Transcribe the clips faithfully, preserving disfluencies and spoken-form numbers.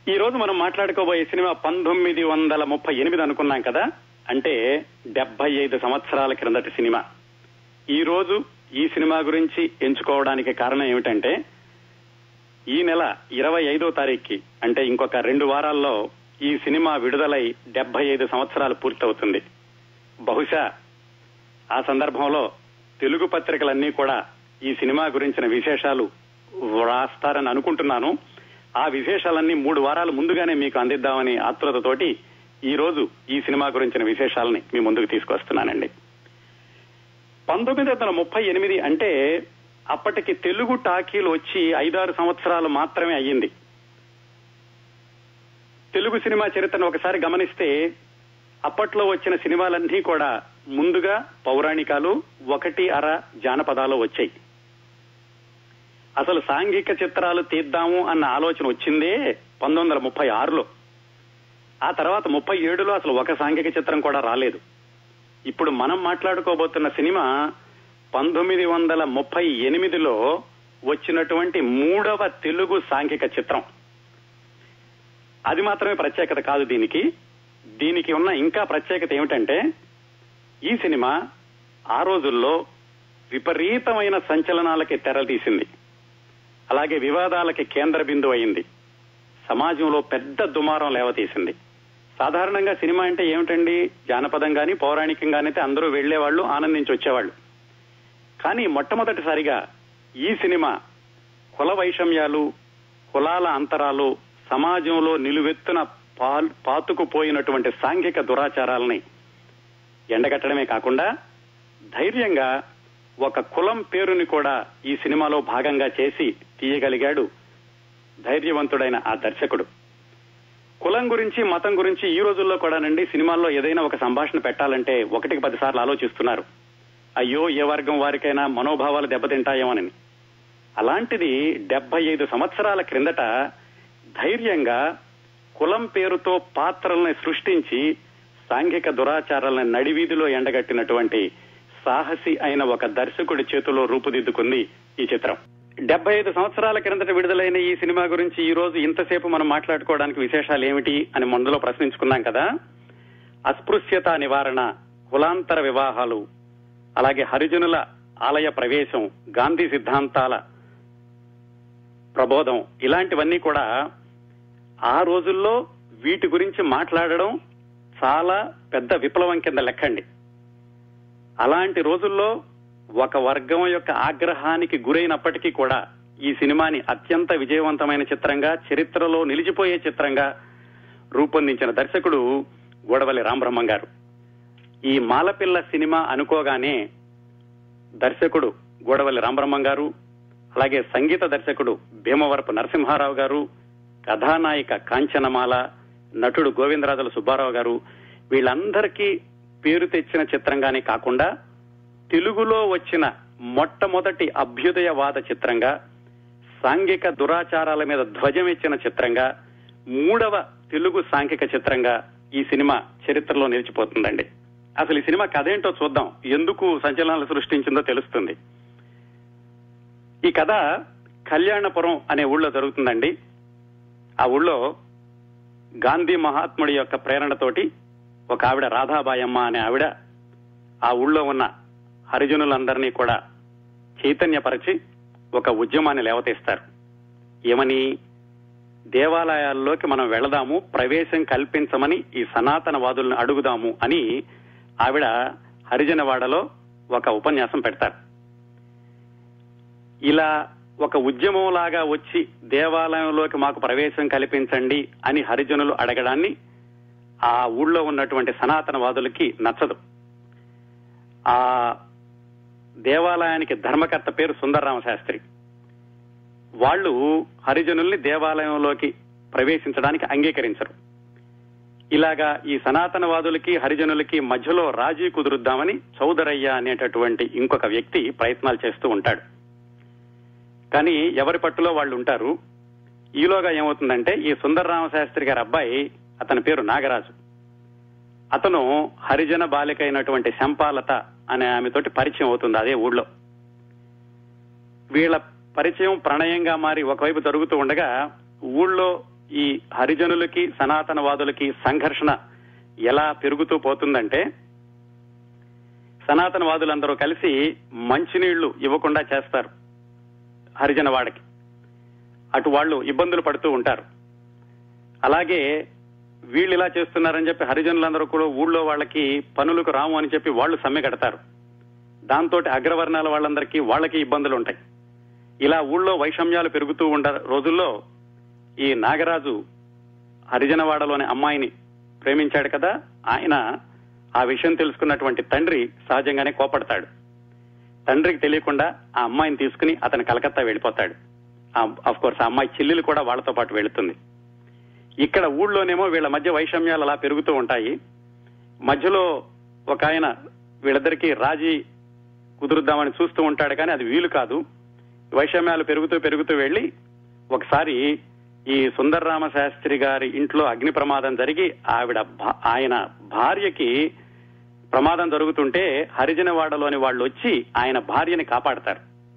ఈ రోజు మనం మాట్లాడుకోబోయే సినిమా పంతొమ్మిది వందల ముప్పై ఎనిమిది అనుకున్నాం కదా, అంటే డెబ్బై ఐదు సంవత్సరాల క్రిందటి సినిమా. ఈ రోజు ఈ సినిమా గురించి ఎంచుకోవడానికి కారణం ఏమిటంటే, ఈ నెల ఇరవై ఐదో తారీఖుకి అంటే ఇంకొక రెండు వారాల్లో ఈ సినిమా విడుదలై డెబ్బై ఐదు సంవత్సరాలు పూర్తవుతుంది. బహుశా ఆ సందర్భంలో తెలుగు పత్రికలన్నీ కూడా ఈ సినిమా గురించిన విశేషాలు వ్రాస్తారని అనుకుంటున్నాను. ఆ విశేషాలన్నీ మూడు వారాలు ముందుగానే మీకు అందిద్దామని ఆతృతతోటి ఈ రోజు ఈ సినిమా గురించిన విశేషాలని మీ ముందుకు తీసుకొస్తున్నానండి. పంతొమ్మిది వందల ముప్పై ఎనిమిది అంటే అప్పటికి తెలుగు టాకీలు వచ్చి ఐదారు సంవత్సరాలు మాత్రమే అయ్యింది. తెలుగు సినిమా చరిత్రను ఒకసారి గమనిస్తే అప్పట్లో వచ్చిన సినిమాలన్నీ కూడా ముందుగా పౌరాణికాలు, ఒకటి అర జానపదాలు వచ్చాయి. అసలు సాంఘిక చిత్రాలు తీద్దాము అన్న ఆలోచన వచ్చిందే పంతొమ్మిది వందల ముప్పై ఆరులో. ఆ తర్వాత ముప్పై ఏడులో అసలు ఒక సాంఘిక చిత్రం కూడా రాలేదు. ఇప్పుడు మనం మాట్లాడుకోబోతున్న సినిమా పంతొమ్మిది వందల ముప్పై ఎనిమిదిలో వచ్చినటువంటి మూడవ తెలుగు సాంఘిక చిత్రం. అది మాత్రమే ప్రత్యేకత కాదు దీనికి. దీనికి ఉన్న ఇంకా ప్రత్యేకత ఏమిటంటే, ఈ సినిమా ఆ రోజుల్లో విపరీతమైన సంచలనాలకి తెరతీసింది. అలాగే వివాదాలకి కేంద్ర బిందువు అయింది. సమాజంలో పెద్ద దుమారం లేవతీసింది. సాధారణంగా సినిమా అంటే ఏమిటండి, జానపదం గాని పౌరాణికం గాని అయితే అందరూ వెళ్లేవాళ్లు, ఆనందించి వచ్చేవాళ్లు. కానీ మొట్టమొదటిసారిగా ఈ సినిమా కుల వైషమ్యాలు, కులాల అంతరాలు, సమాజంలో నిలువెత్తున పాతుకుపోయినటువంటి సాంఘిక దురాచారాలని ఎండగట్టడమే కాకుండా ధైర్యంగా ఒక కులం పేరుని కూడా ఈ సినిమాలో భాగంగా చేసి తీయగలిగాడు ధైర్యవంతుడైన ఆ దర్శకుడు. కులం గురించి, మతం గురించి ఈ రోజుల్లో కూడానండి సినిమాల్లో ఏదైనా ఒక సంభాషణ పెట్టాలంటే ఒకటికి పది సార్లు ఆలోచిస్తున్నారు. అయ్యో, ఏ వర్గం వారికైనా మనోభావాలు దెబ్బతింటాయేమోనని. అలాంటిది డెబ్బై ఐదు సంవత్సరాల క్రిందట ధైర్యంగా కులం పేరుతో పాత్రల్ని సృష్టించి సాంఘిక దురాచారాలను నడివీధిలో ఎండగట్టినటువంటి సాహసి అయిన ఒక దర్శకుడి చేతిలో రూపుదిద్దుకుంది ఈ చిత్రం. డెబ్బై ఐదు సంవత్సరాల క్రిందట విడుదలైన ఈ సినిమా గురించి ఈ రోజు ఇంతసేపు మనం మాట్లాడుకోవడానికి విశేషాలు ఏమిటి అని మొదలో ప్రశ్నించుకున్నాం కదా. అస్పృశ్యత నివారణ, కులాంతర వివాహాలు, అలాగే హరిజనుల ఆలయ ప్రవేశం, గాంధీ సిద్ధాంతాల ప్రబోధం, ఇలాంటివన్నీ కూడా ఆ రోజుల్లో వీటి గురించి మాట్లాడడం చాలా పెద్ద విప్లవం కింద లెక్కండి. అలాంటి రోజుల్లో ఒక వర్గం యొక్క ఆగ్రహానికి గురైనప్పటికీ కూడా ఈ సినిమాని అత్యంత విజయవంతమైన చిత్రంగా, చరిత్రలో నిలిచిపోయే చిత్రంగా రూపొందించిన దర్శకుడు గోడవల్లి రామబ్రహ్మం గారు. ఈ మాలపిల్ల సినిమా అనుకోగానే దర్శకుడు గోడవల్లి రామబ్రహ్మం గారు, అలాగే సంగీత దర్శకుడు భీమవరపు నరసింహారావు గారు, కథానాయిక కాంచనమాల, నటుడు గోవిందరాజుల సుబ్బారావు గారు, వీళ్ళందరికీ పేరు తెచ్చిన చిత్రంగానే కాకుండా తెలుగులో వచ్చిన మొట్టమొదటి అభ్యుదయవాద చిత్రంగా, సాంఘిక దురాచారాల మీద ధ్వజం ఇచ్చిన చిత్రంగా, మూడవ తెలుగు సాంఘిక చిత్రంగా ఈ సినిమా చరిత్రలో నిలిచిపోతుందండి. అసలు ఈ సినిమా కథ ఏంటో చూద్దాం, ఎందుకు సంచలనాలు సృష్టించిందో తెలుస్తుంది. ఈ కథ కళ్యాణపురం అనే ఊళ్ళో జరుగుతుందండి. ఆ ఊళ్ళో గాంధీ మహాత్ముడి యొక్క ప్రేరణతోటి ఒక ఆవిడ రాధాబాయమ్మ అనే ఆవిడ ఆ ఊళ్ళో ఉన్న హరిజనులందరినీ కూడా చైతన్యపరిచి ఒక ఉద్యమాన్ని లేవతీస్తారు. ఏమని? దేవాలయాల్లోకి మనం వెళదాము, ప్రవేశం కల్పించమని ఈ సనాతనవాదులను అడుగుదాము అని ఆవిడ హరిజనవాడలో ఒక ఉపన్యాసం పెడతారు. ఇలా ఒక ఉద్యమంలాగా వచ్చి దేవాలయంలోకి మాకు ప్రవేశం కల్పించండి అని హరిజనులు అడగడాన్ని ఆ ఊళ్ళో ఉన్నటువంటి సనాతనవాదులకి నచ్చదు. ఆ దేవాలయానికి ధర్మకర్త పేరు సుందరరామ శాస్త్రి. వాళ్ళు హరిజనుల్ని దేవాలయంలోకి ప్రవేశించడానికి అంగీకరించరు. ఇలాగా ఈ సనాతనవాదులకి హరిజనులకి మధ్యలో రాజీ కుదురుద్దామని చౌదరయ్య అనేటటువంటి ఇంకొక వ్యక్తి ప్రయత్నాలు చేస్తూ ఉంటాడు. కానీ ఎవరి పట్టులో వాళ్ళు ఉంటారు. ఈలోగా ఏమవుతుందంటే, ఈ సుందరరామ శాస్త్రి గారి అబ్బాయి, అతని పేరు నాగరాజు, అతను హరిజన బాలిక అయినటువంటి శంపాలత అనే ఆమెతోటి పరిచయం అవుతుంది అదే ఊళ్ళో. వీళ్ల పరిచయం ప్రణయంగా మారి ఒకవైపు జరుగుతూ ఉండగా ఊళ్ళో ఈ హరిజనులకి సనాతనవాదులకి సంఘర్షణ ఎలా పెరుగుతూ పోతుందంటే, సనాతనవాదులందరూ కలిసి మంచినీళ్లు ఇవ్వకుండా చేస్తారు హరిజన వాడకి. అటు వాళ్ళు ఇబ్బందులు పడుతూ ఉంటారు. అలాగే వీళ్ళు ఇలా చేస్తున్నారని చెప్పి హరిజనులందరూ కూడా ఊళ్ళో వాళ్ళకి పనులకు రాము అని చెప్పి వాళ్ళు సమ్మె కడతారు. దాంతో అగ్రవర్ణాల వాళ్ళందరికీ వాళ్ళకి ఇబ్బందులు ఉంటాయి. ఇలా ఊళ్ళో వైషమ్యాలు పెరుగుతూ ఉండ రోజుల్లో ఈ నాగరాజు హరిజనవాడలోని అమ్మాయిని ప్రేమించాడు కదా, ఆయన ఆ విషయం తెలుసుకున్నటువంటి తండ్రి సహజంగానే కోపడతాడు. తండ్రికి తెలియకుండా ఆ అమ్మాయిని తీసుకుని అతను కలకత్తా వెళ్ళిపోతాడు. ఆఫ్ కోర్స్ ఆ అమ్మాయి చెల్లెలు కూడా వాళ్ళతో పాటు వెళుతుంది. ఇక్కడ ఊళ్ళోనేమో వీళ్ళ మధ్య వైషమ్యాలు అలా పెరుగుతూ ఉంటాయి. మధ్యలో ఒక ఆయన వీళ్ళిద్దరికీ రాజీ కుదురుద్దామని చూస్తూ ఉంటాడు, కానీ అది వీలు కాదు. వైషమ్యాలు పెరుగుతూ పెరుగుతూ వెళ్లి ఒకసారి ఈ సుందరరామ శాస్త్రి గారి ఇంట్లో అగ్ని ప్రమాదం జరిగి ఆవిడ ఆయన భార్యకి ప్రమాదం జరుగుతుంటే హరిజనవాడలోని వాళ్ళు వచ్చి ఆయన భార్యని కాపాడతారు.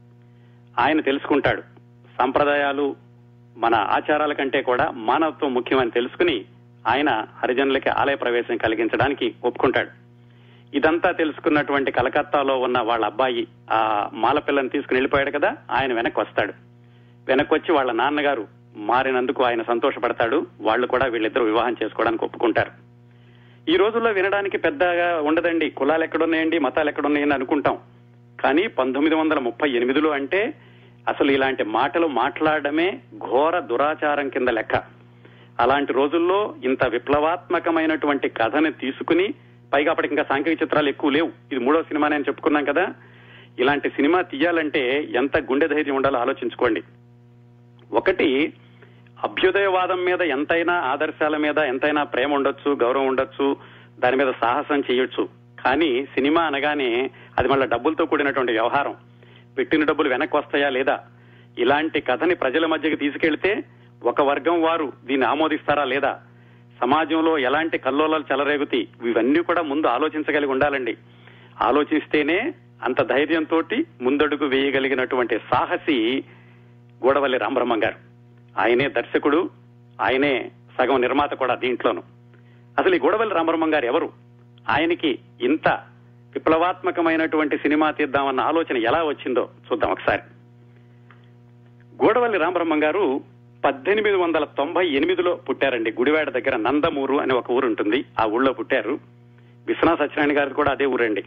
ఆయన తెలుసుకుంటాడు సంప్రదాయాలు మన ఆచారాల కంటే కూడా మానవత్వం ముఖ్యమని తెలుసుకుని ఆయన హరిజనులకి ఆలయ ప్రవేశం కలిగించడానికి ఒప్పుకుంటాడు. ఇదంతా తెలుసుకున్నటువంటి కలకత్తాలో ఉన్న వాళ్ళ అబ్బాయి ఆ మాలపిల్లని తీసుకుని వెళ్ళిపోయాడు కదా, ఆయన వెనక్కి వస్తాడు. వెనక్కి వచ్చి వాళ్ళ నాన్నగారు మారినందుకు ఆయన సంతోషపడతాడు. వాళ్ళు కూడా వీళ్ళిద్దరూ వివాహం చేసుకోవడానికి ఒప్పుకుంటారు. ఈ రోజుల్లో వినడానికి పెద్దగా ఉండదండి, కులాలు ఎక్కడున్నాయండి, మతాలు ఎక్కడున్నాయని అనుకుంటాం. కానీ పంతొమ్మిది వందల ముప్పై ఎనిమిదిలో అంటే అసలు ఇలాంటి మాటలు మాట్లాడమే ఘోర దురాచారం కింద లెక్క. అలాంటి రోజుల్లో ఇంత విప్లవాత్మకమైనటువంటి కథని తీసుకుని, పైగా అప్పటికి ఇంకా సాంఘిక చిత్రాలు ఎక్కువ లేవు, ఇది మూడో సినిమా నేను చెప్పుకున్నాం కదా, ఇలాంటి సినిమా తీయాలంటే ఎంత గుండె ధైర్యం ఉండాలో ఆలోచించుకోండి. ఒకటి, అభ్యుదయవాదం మీద ఎంతైనా, ఆదర్శాల మీద ఎంతైనా ప్రేమ ఉండొచ్చు, గౌరవం ఉండొచ్చు, దాని మీద సాహసం చేయొచ్చు. కానీ సినిమా అనగానే అది మళ్ళీ డబ్బులతో కూడినటువంటి వ్యవహారం. పెట్టిన డబ్బులు వెనక్కి వస్తాయా లేదా, ఇలాంటి కథని ప్రజల మధ్యకి తీసుకెళ్తే ఒక వర్గం వారు దీన్ని ఆమోదిస్తారా లేదా, సమాజంలో ఎలాంటి కల్లోలాలు చెలరేగుతాయి, ఇవన్నీ కూడా ముందు ఆలోచించగలిగి ఉండాలండి. ఆలోచిస్తేనే అంత ధైర్యంతో ముందడుగు వేయగలిగినటువంటి సాహసి గూడవల్లి రామబ్రహ్మం గారు. ఆయనే దర్శకుడు, ఆయనే సగం నిర్మాత కూడా దీంట్లోను. అసలు ఈ గూడవల్లి రామబ్రహ్మం గారు ఎవరు, ఆయనకి ఇంత విప్లవాత్మకమైనటువంటి సినిమా తీద్దామన్న ఆలోచన ఎలా వచ్చిందో చూద్దాం ఒకసారి. గూడవల్లి రామబ్రహ్మం గారు పద్దెనిమిది వందల తొంభై ఎనిమిదిలో పుట్టారండి. గుడివాడ దగ్గర నందమూరు అని ఒక ఊరు ఉంటుంది, ఆ ఊళ్ళో పుట్టారు. విశ్వనాథ సత్యనారాయణ గారు కూడా అదే ఊరండి.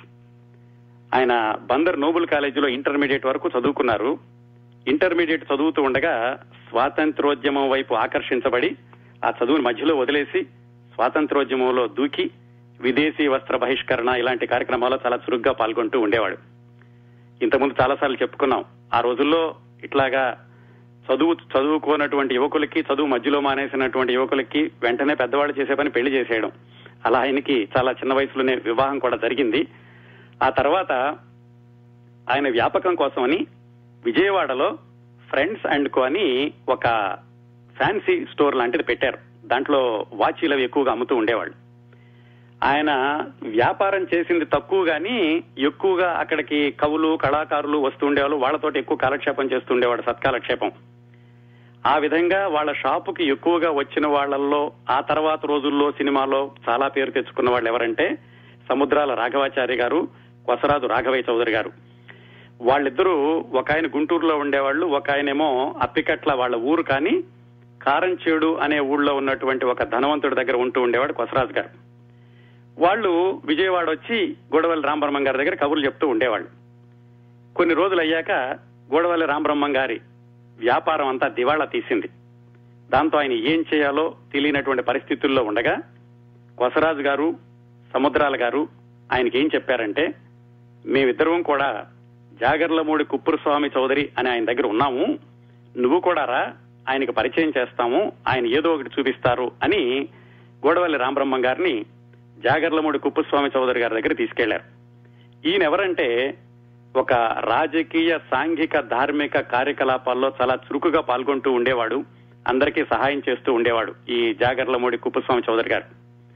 ఆయన బందర్ నోబుల్ కాలేజీలో ఇంటర్మీడియట్ వరకు చదువుకున్నారు. ఇంటర్మీడియట్ చదువుతూ ఉండగా స్వాతంత్రోద్యమం వైపు ఆకర్షించబడి ఆ చదువుని మధ్యలో వదిలేసి స్వాతంత్రోద్యమంలో దూకి విదేశీ వస్త్ర బహిష్కరణ ఇలాంటి కార్యక్రమాల్లో చాలా చురుగ్గా పాల్గొంటూ ఉండేవాడు. ఇంతకుముందు చాలాసార్లు చెప్పుకున్నాం, ఆ రోజుల్లో ఇట్లాగా చదువు చదువుకోనటువంటి యువకులకి, చదువు మధ్యలో మానేసినటువంటి యువకులకి వెంటనే పెద్దవాళ్ళు చేసే పని పెళ్లి చేసేయడం. అలా ఆయనకి చాలా చిన్న వయసులోనే వివాహం కూడా జరిగింది. ఆ తర్వాత ఆయన వ్యాపకం కోసమని విజయవాడలో ఫ్రెండ్స్ అండ్ కో అని ఒక ఫ్యాన్సీ స్టోర్ లాంటిది పెట్టారు. దాంట్లో వాచీలు అవి ఎక్కువగా అమ్ముతూ ఉండేవాళ్ళు. ఆయన వ్యాపారం చేసింది తక్కువ గాని ఎక్కువగా అక్కడికి కవులు, కళాకారులు వస్తూ ఉండేవాళ్ళు, వాళ్లతోటి ఎక్కువ కాలక్షేపం చేస్తూ ఉండేవాడు, సత్కాలక్షేపం. ఆ విధంగా వాళ్ళ షాపుకి ఎక్కువగా వచ్చిన వాళ్లలో ఆ తర్వాత రోజుల్లో సినిమాలో చాలా పేరు తెచ్చుకున్న వాళ్ళు ఎవరంటే సముద్రాల రాఘవాచారి గారు, కొసరాజు రాఘవయ్య చౌదరి గారు. వాళ్ళిద్దరూ ఒక ఆయన గుంటూరులో ఉండేవాళ్ళు, ఒక ఆయనేమో అప్పికట్ల వాళ్ళ ఊరు కానీ కారంచేడు అనే ఊళ్ళో ఉన్నటువంటి ఒక ధనవంతుడి దగ్గర ఉంటూ ఉండేవాడు కొసరాజు గారు. వాళ్ళు విజయవాడ వచ్చి గూడవల్లి రామబ్రహ్మం గారి దగ్గర కబుర్లు చెప్తూ ఉండేవాళ్ళు. కొన్ని రోజులు అయ్యాక గూడవల్లి రామబ్రహ్మం గారి వ్యాపారం అంతా దివాళా తీసింది. దాంతో ఆయన ఏం చేయాలో తెలియనటువంటి పరిస్థితుల్లో ఉండగా కొసరాజు గారు, సముద్రాల గారు ఆయనకి ఏం చెప్పారంటే, మేమిద్దరం కూడా జాగర్లమూడి కుప్పరస్వామి చౌదరి అని ఆయన దగ్గర ఉన్నాము, నువ్వు కూడా రా, ఆయనకు పరిచయం చేస్తాము, ఆయన ఏదో ఒకటి చూపిస్తారు అని గూడవల్లి రామబ్రహ్మం గారిని జాగర్లమూడి కుప్పస్వామి చౌదరి గారి దగ్గర తీసుకెళ్లారు. ఈయన ఎవరంటే ఒక రాజకీయ, సాంఘిక, ధార్మిక కార్యకలాపాల్లో చాలా చురుకుగా పాల్గొంటూ ఉండేవాడు, అందరికీ సహాయం చేస్తూ ఉండేవాడు ఈ జాగర్లమూడి కుప్పస్వామి చౌదరి గారు.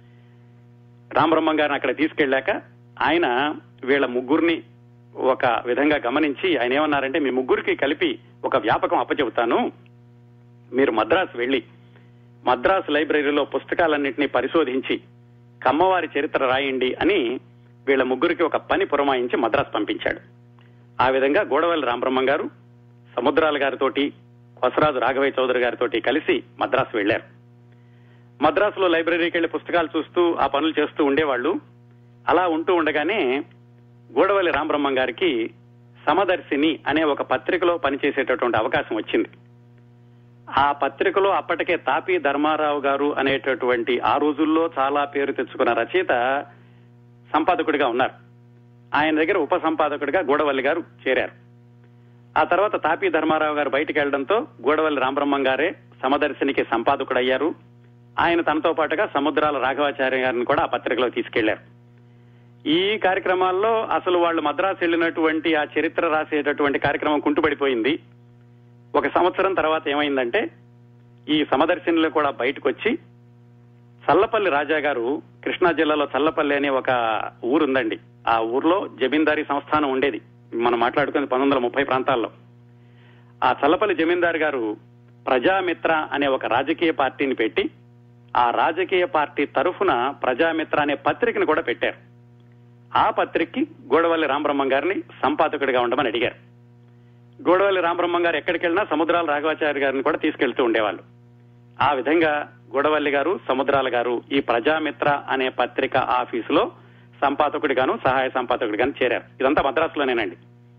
రామబ్రహ్మం గారిని అక్కడ తీసుకెళ్లాక ఆయన వీళ్ళ ముగ్గురిని ఒక విధంగా గమనించి ఆయన ఏమన్నారంటే, మీ ముగ్గురికి కలిపి ఒక వ్యాపకం అప్పచెబుతాను, మీరు మద్రాసు వెళ్లి మద్రాసు లైబ్రరీలో పుస్తకాలన్నింటినీ పరిశోధించి కమ్మవారి చరిత్ర రాయండి అని వీళ్ల ముగ్గురికి ఒక పని పురమాయించి మద్రాసు పంపించాడు. ఆ విధంగా గూడవల్లి రామబ్రహ్మం గారు సముద్రాల గారితోటి కొసరాజు రాఘవయ్య చౌదరి గారితో కలిసి మద్రాసు వెళ్లారు. మద్రాసులో లైబ్రరీకి వెళ్లి పుస్తకాలు చూస్తూ ఆ పనులు చేస్తూ ఉండేవాళ్లు. అలా ఉంటూ ఉండగానే గూడవల్లి రామబ్రహ్మం గారికి సమదర్శిని అనే ఒక పత్రికలో పనిచేసేటటువంటి అవకాశం వచ్చింది. ఆ పత్రికలో అప్పటికే తాపీ ధర్మారావు గారు అనేటటువంటి ఆ రోజుల్లో చాలా పేరు తెచ్చుకున్న రచయిత సంపాదకుడిగా ఉన్నారు. ఆయన దగ్గర ఉప సంపాదకుడిగా గూడవల్లి గారు చేరారు. ఆ తర్వాత తాపీ ధర్మారావు గారు బయటికి వెళ్లడంతో గూడవల్లి రామబ్రహ్మం గారే సమదర్శినికి సంపాదకుడయ్యారు. ఆయన తనతో పాటుగా సముద్రాల రాఘవాచార్య గారిని కూడా ఆ పత్రికలో తీసుకెళ్లారు. ఈ కార్యక్రమాల్లో అసలు వాళ్ళు మద్రాసు వెళ్లినటువంటి ఆ చరిత్ర రాసేటటువంటి కార్యక్రమం కుంటుపడిపోయింది. ఒక సంవత్సరం తర్వాత ఏమైందంటే ఈ సమదర్శినిలో కూడా బయటకు వచ్చి చల్లపల్లి రాజా గారు, కృష్ణా జిల్లాలో చల్లపల్లి అనే ఒక ఊరు ఉందండి. ఆ ఊర్లో జమీందారీ సంస్థానం ఉండేది. మనం మాట్లాడుకుని పంతొమ్మిది వందల ముప్పై ప్రాంతాల్లో. ఆ చల్లపల్లి జమీందారు గారు ప్రజామిత్ర అనే ఒక రాజకీయ పార్టీని పెట్టి ఆ రాజకీయ పార్టీ తరఫున ప్రజామిత్ర అనే పత్రికను కూడా పెట్టారు. ఆ పత్రికకి గూడవల్లి రామబ్రహ్మం గారిని సంపాదకుడిగా ఉండమని అడిగారు. గూడవల్లి రామబ్రహ్మం గారు ఎక్కడికి వెళ్ళినా సముద్రాల రాఘవాచార్య గారిని కూడా తీసుకెళ్తూ ఉండేవాళ్ళు. ఆ విధంగా గూడవల్లి గారు, సముద్రాల గారు ఈ ప్రజామిత్ర అనే పత్రిక ఆఫీసులో సంపాదకుడిగాను సహాయ సంపాదకుడిగాను చేరారు. ఇదంతా మద్రాసులోనేనండి.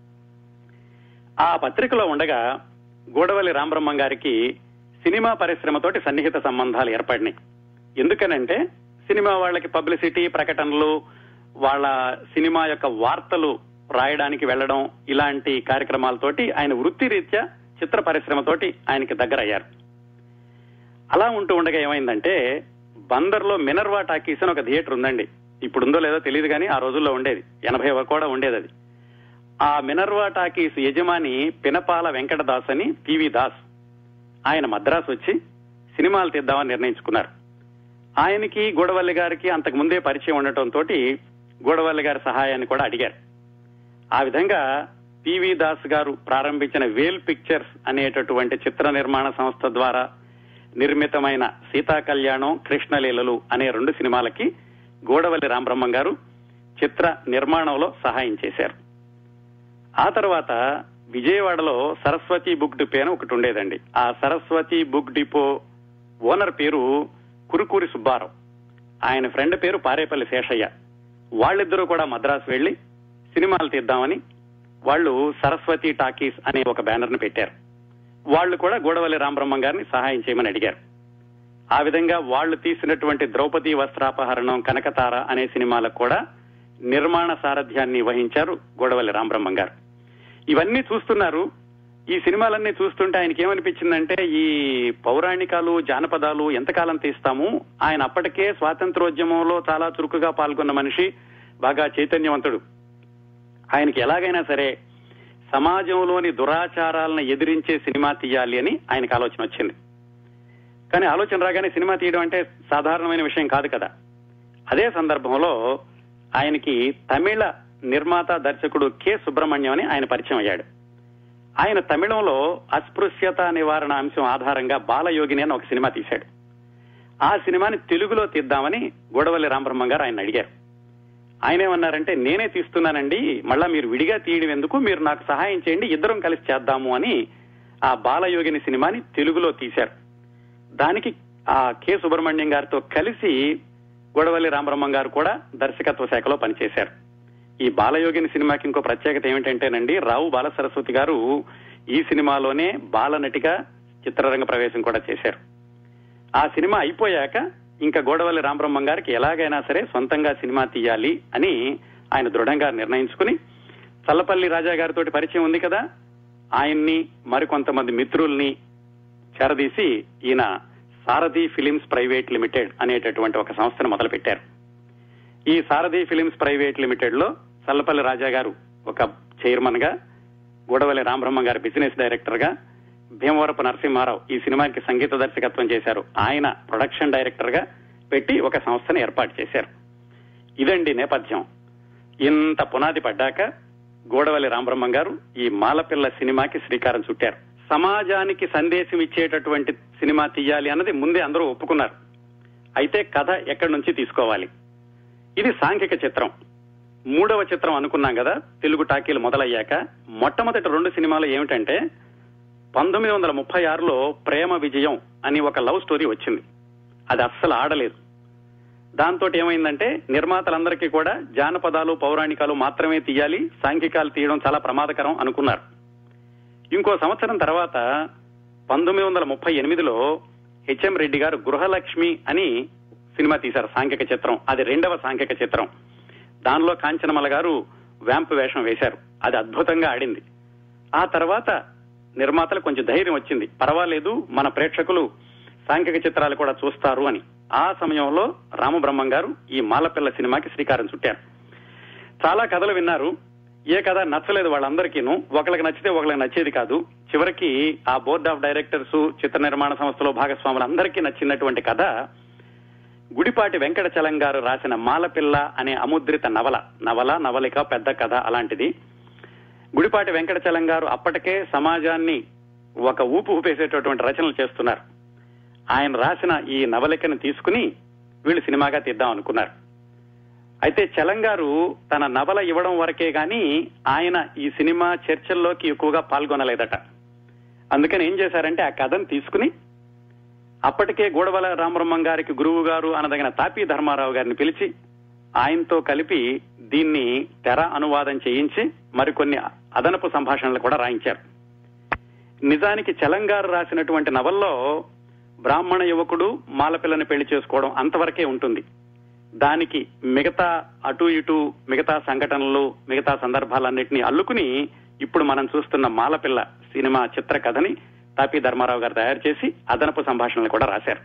ఆ పత్రికలో ఉండగా గూడవల్లి రామబ్రహ్మం గారికి సినిమా పరిశ్రమతోటి సన్నిహిత సంబంధాలు ఏర్పడినాయి. ఎందుకనంటే సినిమా వాళ్ళకి పబ్లిసిటీ, ప్రకటనలు, వాళ్ళ సినిమా యొక్క వార్తలు రాయడానికి వెళ్లడం, ఇలాంటి కార్యక్రమాలతోటి ఆయన వృత్తిరీత్యా చిత్ర పరిశ్రమతోటి ఆయనకి దగ్గర అయ్యారు. అలా ఉంటూ ఉండగా ఏమైందంటే బందర్లో మినర్వా టాకీస్ అని ఒక థియేటర్ ఉందండి. ఇప్పుడు ఉందో లేదో తెలియదు కానీ ఆ రోజుల్లో ఉండేది. ఎనభై కూడా ఉండేది అది. ఆ మినర్వా టాకీస్ యజమాని పినపాల వెంకటదాస్ అని పివి దాస్. ఆయన మద్రాసు వచ్చి సినిమాలు తీద్దామని నిర్ణయించుకున్నారు. ఆయనకి గూడవల్లి గారికి అంతకు ముందే పరిచయం ఉండటంతో గూడవల్లి గారి సహాయాన్ని కూడా అడిగారు. ఆ విధంగా పివి దాస్ గారు ప్రారంభించిన వేల్ పిక్చర్స్ అనేటటువంటి చిత్ర నిర్మాణ సంస్థ ద్వారా నిర్మితమైన సీతా కళ్యాణం, కృష్ణలీలలు అనే రెండు సినిమాలకి గూడవల్లి రామబ్రహ్మం గారు చిత్ర నిర్మాణంలో సహాయం చేశారు. ఆ తర్వాత విజయవాడలో సరస్వతి బుక్ డిపో అని ఒకటి ఉండేదండి. ఆ సరస్వతి బుక్ డిపో ఓనర్ పేరు కురుకూరి సుబ్బారావు. ఆయన ఫ్రెండ్ పేరు పారేపల్లి శేషయ్య. వాళ్ళిద్దరూ కూడా మద్రాసు వెళ్లి సినిమాలు తీద్దామని వాళ్ళు సరస్వతి టాకీస్ అనే ఒక బ్యానర్ ని పెట్టారు. వాళ్ళు కూడా గూడవల్లి రామబ్రహ్మం గారిని సహాయం చేయమని అడిగారు. ఆ విధంగా వాళ్ళు తీసినటువంటి ద్రౌపది వస్త్రాపహరణం, కనకతార అనే సినిమాలకు కూడా నిర్మాణ సారథ్యాన్ని వహించారు గూడవల్లి రామబ్రహ్మం గారు. ఇవన్నీ చూస్తున్నారు. ఈ సినిమాలన్నీ చూస్తుంటే ఆయనకి ఏమనిపించిందంటే ఈ పౌరాణికాలు, జానపదాలు ఎంతకాలం తీస్తాము? ఆయన అప్పటికే స్వాతంత్రోద్యమంలో చాలా చురుకుగా పాల్గొన్న మనిషి, బాగా చైతన్యవంతుడు. ఆయనకి ఎలాగైనా సరే సమాజంలోని దురాచారాలను ఎదిరించే సినిమా తీయాలి అని ఆయనకు ఆలోచన వచ్చింది. కానీ ఆలోచన రాగానే సినిమా తీయడం అంటే సాధారణమైన విషయం కాదు కదా. అదే సందర్భంలో ఆయనకి తమిళ నిర్మాత, దర్శకుడు కె సుబ్రహ్మణ్యం అని ఆయన పరిచయం అయ్యాడు. ఆయన తమిళంలో అస్పృశ్యత నివారణ అంశం ఆధారంగా బాలయోగిని అని ఒక సినిమా తీశాడు. ఆ సినిమాని తెలుగులో తీద్దామని గూడవల్లి రామబ్రహ్మం గారు ఆయన అడిగారు. ఆయన ఏమన్నారంటే, నేనే తీస్తున్నానండి, మళ్ళా మీరు విడిగా తీయడం ఎందుకు, మీరు నాకు సహాయం చేయండి, ఇద్దరం కలిసి చేద్దాము అని ఆ బాలయోగిని సినిమాని తెలుగులో తీశారు. దానికి ఆ కె సుబ్రహ్మణ్యం గారితో కలిసి గూడవల్లి రామబ్రహ్మం గారు కూడా దర్శకత్వ శాఖలో పనిచేశారు. ఈ బాలయోగిని సినిమాకి ఇంకో ప్రత్యేకత ఏమిటంటేనండి, రావు బాలసరస్వతి గారు ఈ సినిమాలోనే బాలనటిగా చిత్రరంగ ప్రవేశం కూడా చేశారు. ఆ సినిమా అయిపోయాక ఇంకా గూడవల్లి రామబ్రహ్మం గారికి ఎలాగైనా సరే సొంతంగా సినిమా తీయాలి అని ఆయన దృఢంగా నిర్ణయించుకుని చల్లపల్లి రాజా గారితో పరిచయం ఉంది కదా, ఆయన్ని మరికొంతమంది మిత్రుల్ని చేరదీసి ఈయన సారథి ఫిలిమ్స్ ప్రైవేట్ లిమిటెడ్ అనేటటువంటి ఒక సంస్థను మొదలుపెట్టారు. ఈ సారథి ఫిలిమ్స్ ప్రైవేట్ లిమిటెడ్ లో చల్లపల్లి రాజా గారు ఒక చైర్మన్ గా, గూడవల్లి రామబ్రహ్మం గారు బిజినెస్ డైరెక్టర్ గా, భీమవరపు నరసింహారావు ఈ సినిమాకి సంగీత దర్శకత్వం చేశారు, ఆయన ప్రొడక్షన్ డైరెక్టర్ గా పెట్టి ఒక సంస్థను ఏర్పాటు చేశారు. ఇదండి నేపథ్యం. ఇంత పునాది పడ్డాక గూడవల్లి రామబ్రహ్మం గారు ఈ మాలపిల్ల సినిమాకి శ్రీకారం చుట్టారు. సమాజానికి సందేశం ఇచ్చేటటువంటి సినిమా తీయాలి అన్నది ముందే అందరూ ఒప్పుకున్నారు. అయితే కథ ఎక్కడి నుంచి తీసుకోవాలి? ఇది సాంఘిక చిత్రం. మూడవ చిత్రం అనుకున్నాం కదా తెలుగు టాకీలు మొదలయ్యాక. మొట్టమొదటి రెండు సినిమాలు ఏమిటంటే పంతొమ్మిది వందల ముప్పై ఆరులో ప్రేమ విజయం అని ఒక లవ్ స్టోరీ వచ్చింది. అది అస్సలు ఆడలేదు. దాంతో ఏమైందంటే నిర్మాతలందరికీ కూడా జానపదాలు పౌరాణికాలు మాత్రమే తీయాలి, సాంఘికాలు తీయడం చాలా ప్రమాదకరం అనుకున్నారు. ఇంకో సంవత్సరం తర్వాత పంతొమ్మిది వందల ముప్పై ఎనిమిదిలో హెచ్ఎం రెడ్డి గారు గృహలక్ష్మి అని సినిమా తీశారు, సాంఘిక చిత్రం. అది రెండవ సాంఘిక చిత్రం. దానిలో కాంచనమల గారు వ్యాంపు వేషం వేశారు. అది అద్భుతంగా ఆడింది. ఆ తర్వాత నిర్మాతలు కొంచెం ధైర్యం వచ్చింది, పర్వాలేదు మన ప్రేక్షకులు సాంఘిక చిత్రాలు కూడా చూస్తారు అని. ఆ సమయంలో రామబ్రహ్మం గారు ఈ మాలపిల్ల సినిమాకి శ్రీకారం చుట్టారు. చాలా కథలు విన్నారు, ఏ కథ నచ్చలేదు వాళ్ళందరికీను. ఒకళ్ళకి నచ్చితే ఒకళ్ళకి నచ్చేది కాదు. చివరికి ఆ బోర్డ్ ఆఫ్ డైరెక్టర్స్, చిత్ర నిర్మాణ సంస్థలో భాగస్వాములందరికీ నచ్చినటువంటి కథ గుడిపాటి వెంకటచలం గారు రాసిన మాలపిల్ల అనే అముద్రిత నవల. నవల నవలిక పెద్ద కథ అలాంటిది. గుడిపాటి వెంకటచలం గారు అప్పటికే సమాజాన్ని ఒక ఊపు ఊపేసేటటువంటి రచనలు చేస్తున్నారు. ఆయన రాసిన ఈ నవలికను తీసుకుని వీళ్ళు సినిమాగా తీద్దాం అనుకున్నారు. అయితే చలం గారు తన నవల ఇవ్వడం వరకే గాని ఆయన ఈ సినిమా చర్చల్లోకి ఎక్కువగా పాల్గొనలేదట. అందుకని ఏం చేశారంటే ఆ కథను తీసుకుని అప్పటికే గూడవల రామబ్రహ్మం గారికి గురువు గారు అనదగిన తాపీ ధర్మారావు గారిని పిలిచి ఆయనతో కలిపి దీన్ని తెర అనువాదం చేయించి మరికొన్ని అదనపు సంభాషణలు కూడా రాయించారు. నిజానికి చలం గారు రాసినటువంటి నవల్లో బ్రాహ్మణ యువకుడు మాలపిల్లని పెళ్లి చేసుకోవడం అంతవరకే ఉంటుంది. దానికి మిగతా అటు ఇటు మిగతా సంఘటనలు మిగతా సందర్భాలన్నింటినీ అల్లుకుని ఇప్పుడు మనం చూస్తున్న మాలపిల్ల సినిమా చిత్ర కథని తాపీ ధర్మారావు గారు తయారు చేసి అదనపు సంభాషణలు కూడా రాశారు.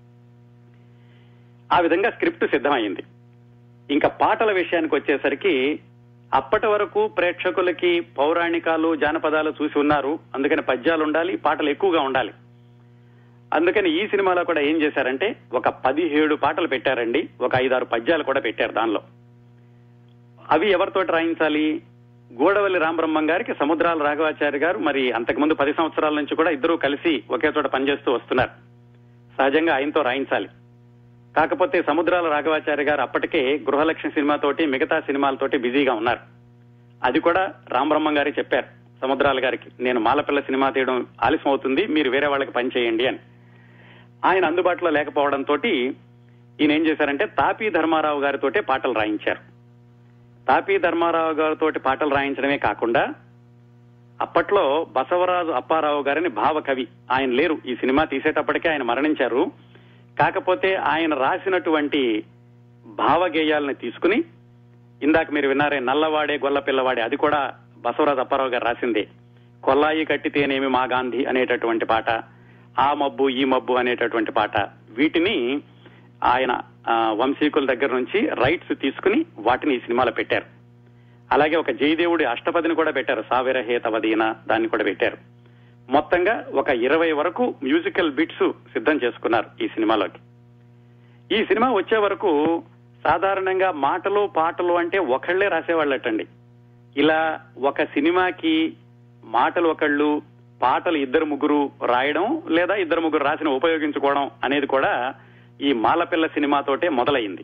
ఆ విధంగా స్క్రిప్ట్ సిద్ధమైంది. ఇంకా పాటల విషయానికి వచ్చేసరికి అప్పటి వరకు ప్రేక్షకులకి పౌరాణికాలు జానపదాలు చూసి ఉన్నారు, అందుకని పద్యాలు ఉండాలి, పాటలు ఎక్కువగా ఉండాలి. అందుకని ఈ సినిమాలో కూడా ఏం చేశారంటే ఒక పదిహేడు పాటలు పెట్టారండి, ఒక ఐదారు పద్యాలు కూడా పెట్టారు దానిలో. అవి ఎవరితోటి రాయించాలి? గూడవల్లి రామబ్రహ్మం గారికి సముద్రాల రాఘవాచారి గారు మరి అంతకుముందు పది సంవత్సరాల నుంచి కూడా ఇద్దరూ కలిసి ఒకే చోట పనిచేస్తూ వస్తున్నారు. సహజంగా ఆయనతో రాయించాలి. కాకపోతే సముద్రాల రాఘవాచారి గారు అప్పటికే గృహలక్ష్మి సినిమాతోటి మిగతా సినిమాలతోటి బిజీగా ఉన్నారు. అది కూడా రామబ్రహ్మం గారికి చెప్పారు సముద్రాల గారికి, నేను మాలపిల్ల సినిమా తీయడం ఆలస్యం అవుతుంది, మీరు వేరే వాళ్ళకి పని చేయండి అని. ఆయన అందుబాటులో లేకపోవడంతో ఈయన ఏం చేశారంటే తాపీ ధర్మారావు గారితోటే పాటలు రాయించారు. తాపీ ధర్మారావు గారితో పాటలు రాయించడమే కాకుండా అప్పట్లో బసవరాజు అప్పారావు గారిని భావకవి, ఆయన లేరు ఈ సినిమా తీసేటప్పటికే, ఆయన మరణించారు. కాకపోతే ఆయన రాసినటువంటి భావగేయాలను తీసుకుని ఇందాక మీరు విన్నారే నల్లవాడే గొల్ల పిల్లవాడే, అది కూడా బసవరాజు అప్పారావు గారు రాసిందే. కొల్లాయి కట్టితేనేమి మా గాంధీ అనేటటువంటి పాట, ఆ మబ్బు ఈ మబ్బు అనేటటువంటి పాట, వీటిని ఆయన వంశీకుల దగ్గర నుంచి రైట్స్ తీసుకుని వాటిని ఈ సినిమాలో పెట్టారు. అలాగే ఒక జయదేవుడి అష్టపదిని కూడా పెట్టారు, సావిరహే తవదీన, దాన్ని కూడా పెట్టారు. మొత్తంగా ఒక ఇరవై వరకు మ్యూజికల్ బిట్స్ సిద్ధం చేసుకున్నారు ఈ సినిమాలోకి. ఈ సినిమా వచ్చే వరకు సాధారణంగా మాటలు పాటలు అంటే ఒకళ్లే రాసేవాళ్ళటండి. ఇలా ఒక సినిమాకి మాటలు ఒకళ్ళు, పాటలు ఇద్దరు ముగ్గురు రాయడం లేదా ఇద్దరు ముగ్గురు రాసిన ఉపయోగించుకోవడం అనేది కూడా ఈ మాలపిల్ల సినిమాతోటే మొదలైంది.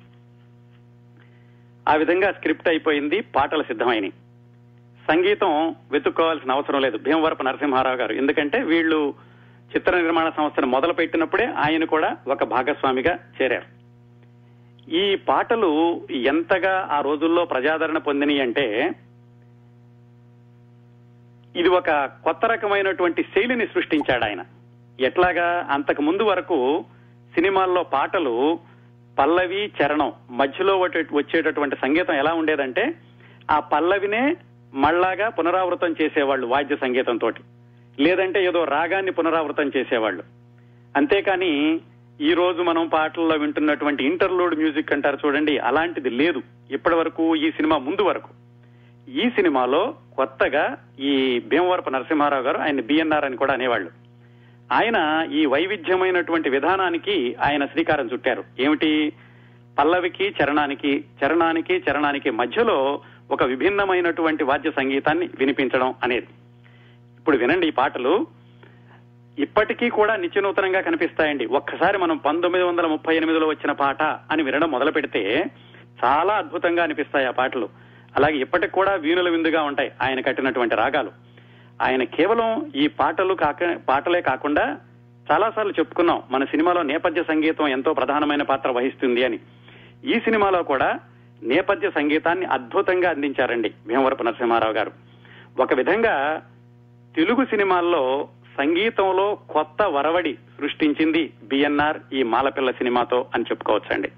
ఆ విధంగా స్క్రిప్ట్ అయిపోయింది, పాటలు సిద్ధమైనవి. సంగీతం వెతుక్కోవాల్సిన అవసరం లేదు, భీమవరపు నరసింహారావు గారు. ఎందుకంటే వీళ్ళు చిత్ర నిర్మాణ సంస్థను మొదలు పెట్టినప్పుడే ఆయన కూడా ఒక భాగస్వామిగా చేరారు. ఈ పాటలు ఎంతగా ఆ రోజుల్లో ప్రజాదరణ పొందినాయి అంటే ఇది ఒక కొత్త రకమైనటువంటి శైలిని సృష్టించాడు ఆయన. ఎట్లాగా అంతకు ముందు వరకు సినిమాల్లో పాటలు పల్లవి చరణం మధ్యలో వచ్చేటటువంటి సంగీతం ఎలా ఉండేదంటే ఆ పల్లవినే మళ్ళాగా పునరావృతం చేసేవాళ్ళు వాద్య సంగీతంతో, లేదంటే ఏదో రాగాన్ని పునరావృతం చేసేవాళ్ళు. అంతేకాని ఈ రోజు మనం పాటల్లో వింటున్నటువంటి ఇంటర్లూడ్ మ్యూజిక్ అంటారు చూడండి, అలాంటిది లేదు ఇప్పటి వరకు, ఈ సినిమా ముందు వరకు. ఈ సినిమాలో కొత్తగా ఈ భీమవరపు నరసింహారావు గారు, ఆయన బిఎన్ఆర్ అని కూడా అనేవాళ్ళు, ఆయన ఈ వైవిధ్యమైనటువంటి విధానానికి ఆయన శ్రీకారం చుట్టారు. ఏమిటి? పల్లవికి చరణానికి, చరణానికి చరణానికి మధ్యలో ఒక విభిన్నమైనటువంటి వాద్య సంగీతాన్ని వినిపించడం అనేది. ఇప్పుడు వినండి ఈ పాటలు. ఇప్పటికీ కూడా నిత్యనూతనంగా కనిపిస్తాయండి. ఒక్కసారి మనం పంతొమ్మిది వందల ముప్పై ఎనిమిదిలో వచ్చిన పాట అని వినడం మొదలు పెడితే చాలా అద్భుతంగా అనిపిస్తాయి ఆ పాటలు. అలాగే ఇప్పటికి కూడా వీణుల విందుగా ఉంటాయి ఆయన కట్టినటువంటి రాగాలు. ఆయన కేవలం ఈ పాటలు కాక పాటలే కాకుండా చాలాసార్లు చెప్పుకున్నాం మన సినిమాలో నేపథ్య సంగీతం ఎంతో ప్రధానమైన పాత్ర వహిస్తుంది అని. ఈ సినిమాలో కూడా నేపథ్య సంగీతాన్ని అద్భుతంగా అందించారండి భీమవరపు నరసింహారావు గారు. ఒక విధంగా తెలుగు సినిమాల్లో సంగీతంలో కొత్త వరవడి సృష్టించింది బిఎన్ఆర్ ఈ మాలపిల్ల సినిమాతో అని చెప్పుకోవచ్చండి.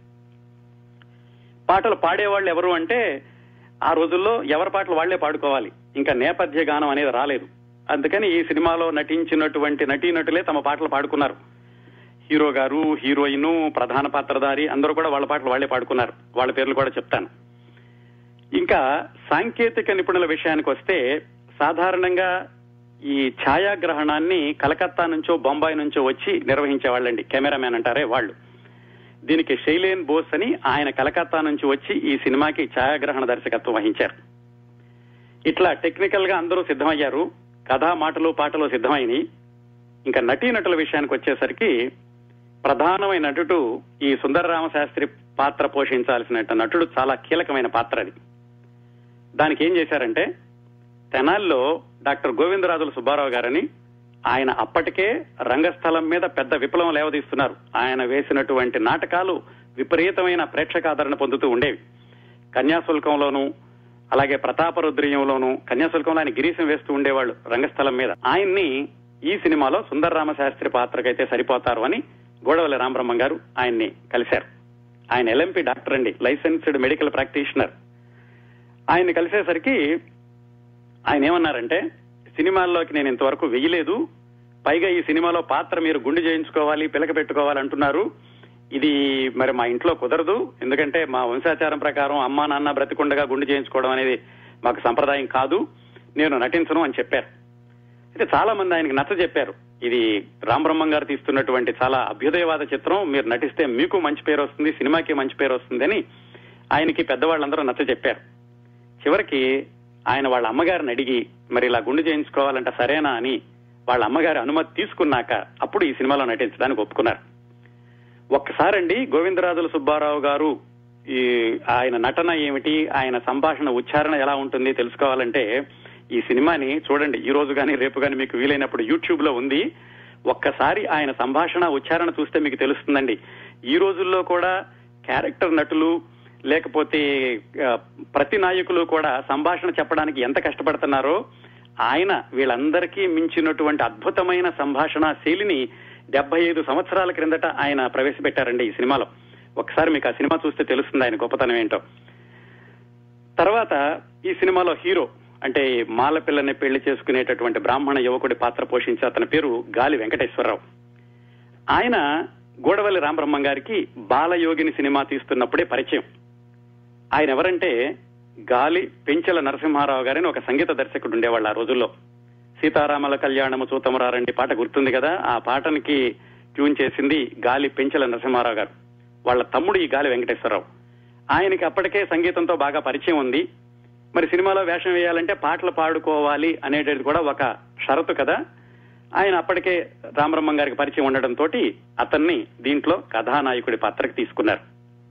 పాటలు పాడేవాళ్ళు ఎవరు అంటే ఆ రోజుల్లో ఎవరి పాటలు వాళ్లే పాడుకోవాలి, ఇంకా నేపథ్య గానం అనేది రాలేదు. అందుకని ఈ సినిమాలో నటించినటువంటి నటీనటులే తమ పాటలు పాడుకున్నారు. హీరో గారు, హీరోయిన్, ప్రధాన పాత్రధారి అందరూ కూడా వాళ్ళ పాటలు వాళ్లే పాడుకున్నారు. వాళ్ళ పేర్లు కూడా చెప్తాను. ఇంకా సాంకేతిక నిపుణుల విషయానికి వస్తే సాధారణంగా ఈ ఛాయాగ్రహణాన్ని కలకత్తా నుంచో బొంబాయి నుంచో వచ్చి నిర్వహించేవాళ్ళండి, కెమెరామ్యాన్ అంటారే వాళ్ళు. దీనికి శైలేన్ బోస్ అని ఆయన కలకత్తా నుంచి వచ్చి ఈ సినిమాకి ఛాయాగ్రహణ దర్శకత్వం వహించారు. ఇట్లా టెక్నికల్ గా అందరూ సిద్ధమయ్యారు, కథా మాటలు పాటలు సిద్ధమైనవి. ఇంకా నటీనటుల విషయానికి వచ్చేసరికి ప్రధానమైన నటుడు ఈ సుందరరామ శాస్త్రి పాత్ర పోషించాల్సిన నటుడు చాలా కీలకమైన పాత్ర అది. దానికి ఏం చేశారంటే తెనాల్లో డాక్టర్ గోవిందరాజుల సుబ్బారావు గారని ఆయన అప్పటికే రంగస్థలం మీద పెద్ద విప్లవం లేవదీస్తున్నారు. ఆయన వేసినటువంటి నాటకాలు విపరీతమైన ప్రేక్షకాదరణ పొందుతూ ఉండేవి. కన్యాశుల్కంలోనూ అలాగే ప్రతాపరుద్రీయంలోనూ కన్యాశుల్కంలో ఆయన గిరీశం వేస్తూ ఉండేవాళ్ళు రంగస్థలం మీద. ఆయన్ని ఈ సినిమాలో సుందరరామ శాస్త్రి పాత్రకైతే సరిపోతారు అని గోడవల్లి రామబ్రహ్మం గారు ఆయన్ని కలిశారు. ఆయన ఎల్ఎంపీ డాక్టర్ అండి, లైసెన్స్డ్ మెడికల్ ప్రాక్టీషనర్. ఆయన్ని కలిసేసరికి ఆయన ఏమన్నారంటే సినిమాల్లోకి నేను ఇంతవరకు వెయ్యలేదు, పైగా ఈ సినిమాలో పాత్ర మీరు గుండు చేయించుకోవాలి, పిలక పెట్టుకోవాలి అంటున్నారు. ఇది మరి మా ఇంట్లో కుదరదు, ఎందుకంటే మా వంశాచారం ప్రకారం అమ్మా నాన్న బ్రతికుండగా గుండు చేయించుకోవడం అనేది మాకు సంప్రదాయం కాదు, నేను నటించను అని చెప్పారు. అయితే చాలా మంది ఆయనకి నచ్చ చెప్పారు, ఇది రామబ్రహ్మం గారు తీస్తున్నటువంటి చాలా అభ్యుదయవాద చిత్రం, మీరు నటిస్తే మీకు మంచి పేరు వస్తుంది, సినిమాకి మంచి పేరు వస్తుంది అని ఆయనకి పెద్దవాళ్ళందరూ నచ్చ చెప్పారు. చివరికి ఆయన వాళ్ళ అమ్మగారిని అడిగి మరి ఇలా గుండు చేయించుకోవాలంటే సరేనా అని వాళ్ళ అమ్మగారి అనుమతి తీసుకున్నాక అప్పుడు ఈ సినిమాలో నటించడానికి ఒప్పుకున్నారు. ఒక్కసారండి గోవిందరాజుల సుబ్బారావు గారు ఈ ఆయన నటన ఏమిటి, ఆయన సంభాషణ ఉచ్చారణ ఎలా ఉంటుంది తెలుసుకోవాలంటే ఈ సినిమాని చూడండి. ఈ రోజు కానీ రేపు కానీ మీకు వీలైనప్పుడు యూట్యూబ్ లో ఉంది. ఒక్కసారి ఆయన సంభాషణ ఉచ్చారణ చూస్తే మీకు తెలుస్తుందండి. ఈ రోజుల్లో కూడా క్యారెక్టర్ నటులు లేకపోతే ప్రతి నాయకులు కూడా సంభాషణ చెప్పడానికి ఎంత కష్టపడుతున్నారో ఆయన వీళ్ళందరికీ మించినటువంటి అద్భుతమైన సంభాషణ శైలిని డెబ్బై ఐదు సంవత్సరాల క్రిందట ఆయన ప్రవేశపెట్టారండి ఈ సినిమాలో. ఒకసారి మీకు ఆ సినిమా చూస్తే తెలుస్తుంది ఆయన గొప్పతనం ఏంటో. తర్వాత ఈ సినిమాలో హీరో అంటే మాలపిల్లని పెళ్లి చేసుకునేటటువంటి బ్రాహ్మణ యువకుడి పాత్ర పోషించే అతని పేరు గాలి వెంకటేశ్వరరావు. ఆయన గోడవల్లి రామబ్రహ్మం గారికి బాలయోగిని సినిమా తీస్తున్నప్పుడే పరిచయం. ఆయన ఎవరంటే గాలి పెంచెల నరసింహారావు గారిని ఒక సంగీత దర్శకుడు ఉండేవాళ్ళు ఆ రోజుల్లో. సీతారామల కళ్యాణము చూతమురారండి పాట గుర్తుంది కదా, ఆ పాటనికి ట్యూన్ చేసింది గాలి పెంచెల నరసింహారావు గారు. వాళ్ళ తమ్ముడు ఈ గాలి వెంకటేశ్వరరావు. ఆయనకి అప్పటికే సంగీతంతో బాగా పరిచయం ఉంది. మరి సినిమాలో వేషం వేయాలంటే పాటలు పాడుకోవాలి అనేటది కూడా ఒక షరతు కదా. ఆయన అప్పటికే రామబ్రహ్మం గారికి పరిచయం ఉండడంతో అతన్ని దీంట్లో కథానాయకుడి పాత్రకి తీసుకున్నారు.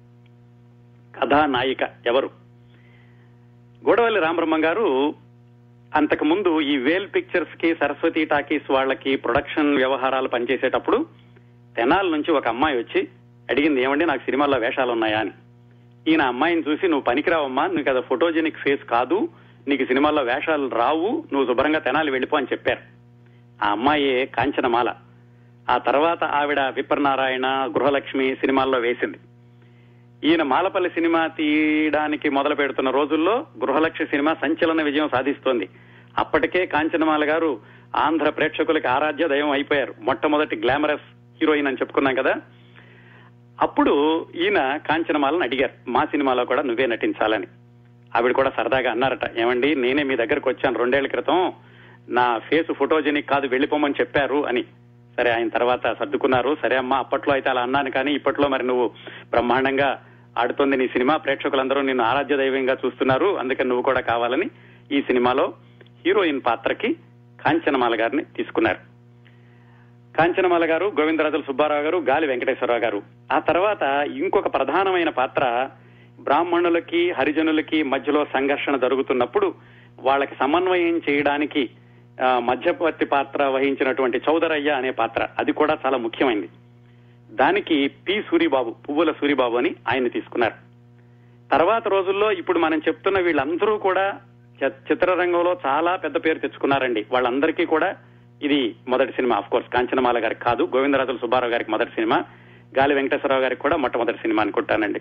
కథానాయిక ఎవరు? గోడవల్లి రామబ్రహ్మం గారు అంతకు ముందు ఈ వేల్ పిక్చర్స్ కి సరస్వతి టాకీస్ వాళ్ళకి ప్రొడక్షన్ వ్యవహారాలు పనిచేసేటప్పుడు తెనాల నుంచి ఒక అమ్మాయి వచ్చి అడిగింది, ఏమండి నాకు సినిమాల్లో వేషాలు ఉన్నాయా అని. ఈయన అమ్మాయిని చూసి, నువ్వు పనికిరావమ్మా, నీకు అది ఫోటోజెనిక్ ఫేస్ కాదు, నీకు సినిమాల్లో వేషాలు రావు, నువ్వు శుభ్రంగా తెనాలి వెళ్ళిపో అని చెప్పారు. ఆ అమ్మాయి కాంచనమాల. ఆ తర్వాత ఆవిడ విప్రనారాయణ, గృహలక్ష్మి సినిమాల్లో వేసింది. ఈయన మాలపల్లి సినిమా తీయడానికి మొదలు పెడుతున్న రోజుల్లో గృహలక్ష్మి సినిమా సంచలన విజయం సాధిస్తోంది. అప్పటికే కాంచనమాల గారు ఆంధ్ర ప్రేక్షకులకి ఆరాధ్య దైవం అయిపోయారు, మొట్టమొదటి గ్లామరస్ హీరోయిన్ అని చెప్పుకున్నాం కదా. అప్పుడు ఈయన కాంచనమాలను అడిగారు, మా సినిమాలో కూడా నువ్వే నటించాలని. ఆవిడ కూడా సరదాగా అన్నారట, ఏమండి నేనే మీ దగ్గరకు వచ్చాను రెండేళ్ల క్రితం, నా ఫేస్ ఫోటోజెనిక్ కాదు, వెళ్లిపోమని చెప్పారు అని. సరే ఆయన తర్వాత సర్దుకున్నారు. సరే అమ్మా, అప్పట్లో అయితే అలా అన్నాను, కానీ ఇప్పట్లో మరి నువ్వు బ్రహ్మాండంగా ఆడుతోంది నీ సినిమా, ప్రేక్షకులందరూ నిన్ను ఆరాధ్య దైవంగా చూస్తున్నారు, అందుకని నువ్వు కూడా కావాలని ఈ సినిమాలో హీరోయిన్ పాత్రకి కాంచనమాల గారిని తీసుకున్నారు. కాంచనమాల గారు, గోవిందరాజుల సుబ్బారావు గారు, గాలి వెంకటేశ్వరరావు గారు. ఆ తర్వాత ఇంకొక ప్రధానమైన పాత్ర బ్రాహ్మణులకి హరిజనులకి మధ్యలో సంఘర్షణ జరుగుతున్నప్పుడు వాళ్ళకి సమన్వయం చేయడానికి మధ్యవర్తి పాత్ర వహించినటువంటి చౌదరయ్య అనే పాత్ర, అది కూడా చాలా ముఖ్యమైనది. దానికి పి సూరిబాబు, పువ్వుల సూరిబాబు అని ఆయన్ని తీసుకున్నారు. తర్వాత రోజుల్లో ఇప్పుడు మనం చెప్తున్న వీళ్ళందరూ కూడా చిత్రరంగంలో చాలా పెద్ద పేరు తెచ్చుకున్నారండి. వాళ్ళందరికీ కూడా ఇది మొదటి సినిమా. ఆఫ్ కోర్స్ కాంచనమాల గారికి కాదు, గోవిందరాజుల సుబ్బారావు గారికి మొదటి సినిమా, గాలి వెంకటేశ్వరరావు గారికి కూడా మొట్టమొదటి సినిమా అనుకుంటానండి.